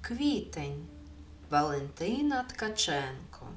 Квітень. Валентина Ткаченко.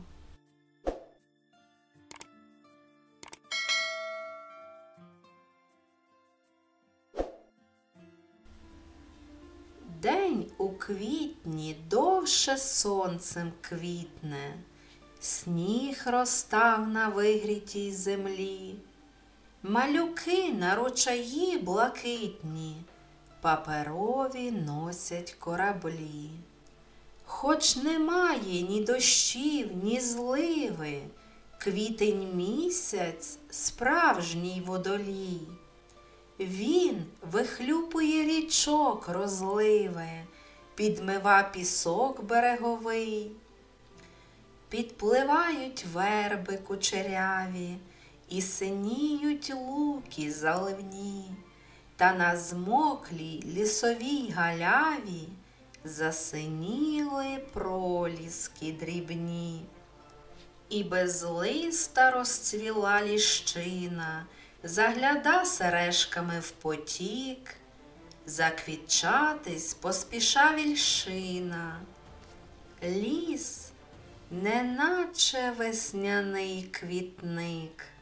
День у квітні довше сонцем квітне, сніг розтав на вигрітій землі. Малюки на ручаї блакитні, паперові носять кораблі. Хоч немає ні дощів, ні зливи, квітень місяць справжній водолій. Він вихлюпує річок розливи, підмива пісок береговий. Підпливають верби кучеряві, і синіють луки заливні, та на змоклій лісовій галяві засиніли проліски дрібні. І безлиста розцвіла ліщина, загляда сережками в потік, заквітчатись поспіша вільшина. Ліс, неначе весняний квітник.